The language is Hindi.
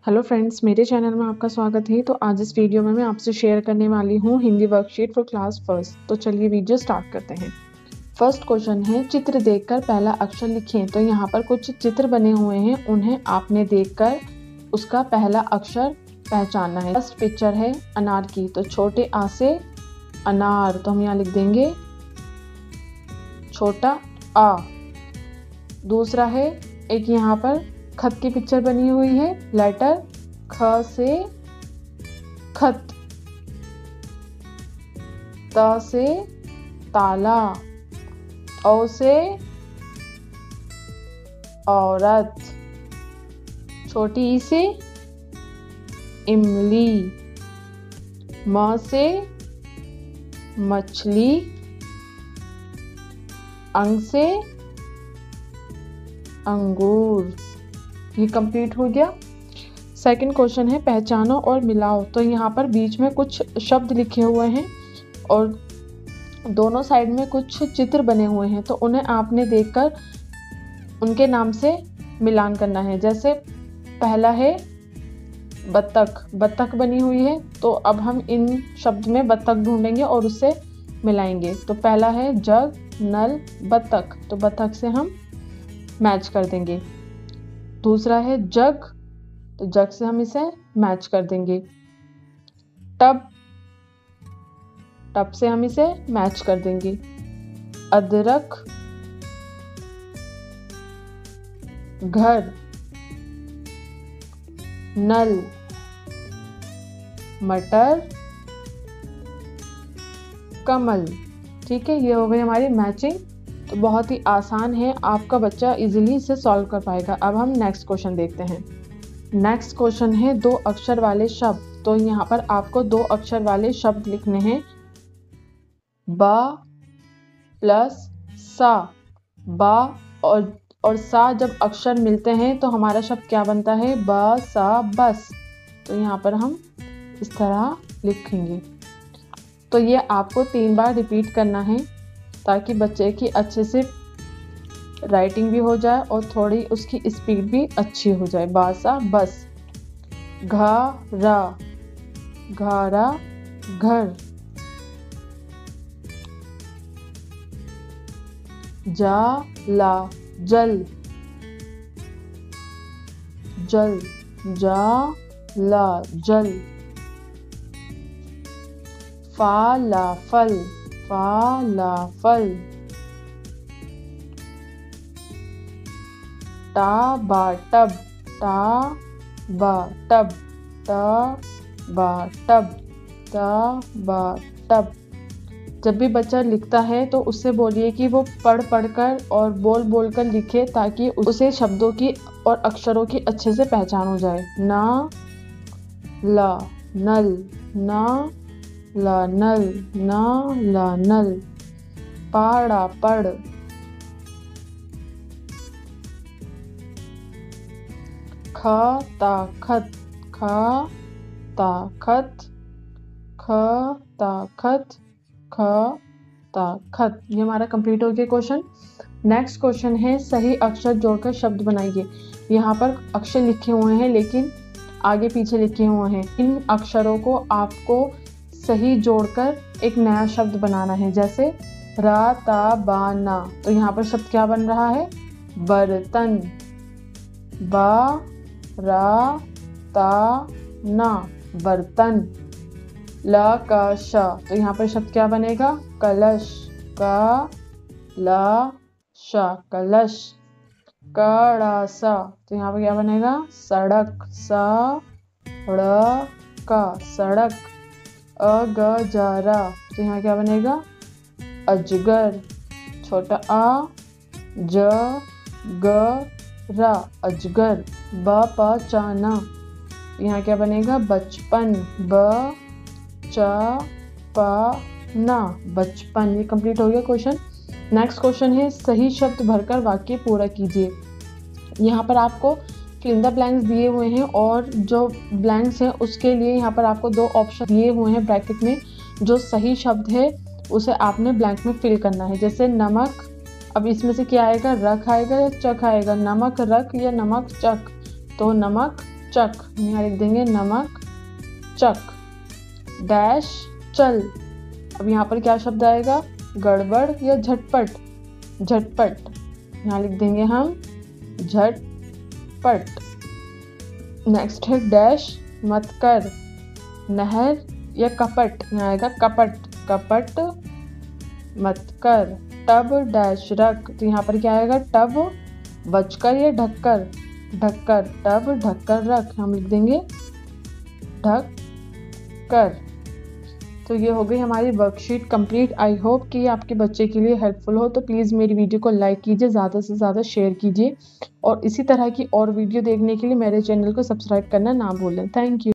हेलो फ्रेंड्स, मेरे चैनल में आपका स्वागत है। तो आज इस वीडियो में मैं आपसे शेयर करने वाली हूँ Hindi worksheet for class first. तो चलिए वीडियो स्टार्ट करते हैं। फर्स्ट क्वेश्चन है, चित्र देखकर पहला अक्षर लिखें। तो यहाँ पर कुछ चित्र बने हुए हैं, उन्हें आपने देखकर उसका पहला अक्षर पहचानना है। फर्स्ट पिक्चर है अनार की, तो छोटे आ से अनार, तो हम यहाँ लिख देंगे छोटा आ। दूसरा है एक यहाँ पर खत की पिक्चर बनी हुई है, लेटर ख से खत, त से ताला, औ से औरत, छोटी ई से इमली, म से मछली, अंग से अंगूर। ये कंप्लीट हो गया। सेकंड क्वेश्चन है, पहचानो और मिलाओ। तो यहाँ पर बीच में कुछ शब्द लिखे हुए हैं और दोनों साइड में कुछ चित्र बने हुए हैं, तो उन्हें आपने देखकर उनके नाम से मिलान करना है। जैसे पहला है बत्तख, बत्तख बनी हुई है, तो अब हम इन शब्द में बत्तख ढूंढेंगे और उससे मिलाएंगे। तो पहला है जग, नल, बत्तख, तो बत्तख से हम मैच कर देंगे। दूसरा है जग, तो जग से हम इसे मैच कर देंगे। टब, टब से हम इसे मैच कर देंगे। अदरक, घर, नल, मटर, कमल। ठीक है, ये हो गई हमारी मैचिंग। तो बहुत ही आसान है, आपका बच्चा इजीली इसे सॉल्व कर पाएगा। अब हम नेक्स्ट क्वेश्चन देखते हैं। नेक्स्ट क्वेश्चन है दो अक्षर वाले शब्द। तो यहाँ पर आपको दो अक्षर वाले शब्द लिखने हैं। बा प्लस सा, बा और सा जब अक्षर मिलते हैं तो हमारा शब्द क्या बनता है? ब सा बस। तो यहाँ पर हम इस तरह लिखेंगे। तो ये आपको 3 बार रिपीट करना है ताकि बच्चे की अच्छे से राइटिंग भी हो जाए और थोड़ी उसकी स्पीड भी अच्छी हो जाए। बासा बस। घरा, घारा, घर। जाला, जल, जल, जाला, जल। फाला, फल, फाला, फल। टाबा, टब, टाबा, टब, टाबा, टब, टाबा, टब। जब भी बच्चा लिखता है तो उससे बोलिए कि वो पढ़ कर और बोल कर लिखे ताकि उसे शब्दों की और अक्षरों की अच्छे से पहचान हो जाए। ना ला नल, ना ला नल, ना ला नल। पाड़ा, पढ़। खाता, खत, खाता, खत, खाता, खत, खाता, खत। ये हमारा कंप्लीट हो गया क्वेश्चन। नेक्स्ट क्वेश्चन है, सही अक्षर जोड़कर शब्द बनाइए। यहाँ पर अक्षर लिखे हुए हैं लेकिन आगे पीछे लिखे हुए हैं। इन अक्षरों को आपको सही जोड़कर एक नया शब्द बनाना है। जैसे रा ता बा ना, तो यहाँ पर शब्द क्या बन रहा है? बर्तन। बा रा ता ना, बर्तन। ल का श, तो यहाँ पर शब्द क्या बनेगा? कलश। का ला श, कलश। कड़ा सा, तो यहाँ पर क्या बनेगा? सड़क। सा ड़ का, सड़क। अगजरा, तो यहाँ क्या बनेगा? अजगर। छोटा आ, ज ग रा, अजगर। ब प चा ना, यहाँ क्या बनेगा? बचपन। ब च प ना, बचपन। ये कंप्लीट हो गया क्वेश्चन। नेक्स्ट क्वेश्चन है, सही शब्द भरकर वाक्य पूरा कीजिए। यहाँ पर आपको फिल इन द ब्लैंक्स दिए हुए हैं और जो ब्लैंक्स हैं उसके लिए यहाँ पर आपको 2 ऑप्शन दिए हुए हैं ब्रैकेट में। जो सही शब्द है उसे आपने ब्लैंक में फिल करना है। जैसे नमक, अब इसमें से क्या आएगा? रख आएगा या चख आएगा? नमक रख या नमक चख? तो नमक चक, यहाँ लिख देंगे नमक चक। डैश चल, अब यहाँ पर क्या शब्द आएगा, गड़बड़ या झटपट, झटपट, यहाँ लिख देंगे हम झटपट। नेक्स्ट है डैश मत कर, नहर या कपट, यहाँ आएगा कपट, कपट मत कर। टब डैश रख, तो यहाँ पर क्या आएगा, टब बचकर या ढककर, ढककर, टब ढककर रख, हम लिख देंगे ढककर। तो ये हो गई हमारी वर्कशीट कंप्लीट। आई होप कि ये आपके बच्चे के लिए हेल्पफुल हो। तो प्लीज़ मेरी वीडियो को लाइक कीजिए, ज़्यादा से ज़्यादा शेयर कीजिए और इसी तरह की और वीडियो देखने के लिए मेरे चैनल को सब्सक्राइब करना ना भूलें। Thank you.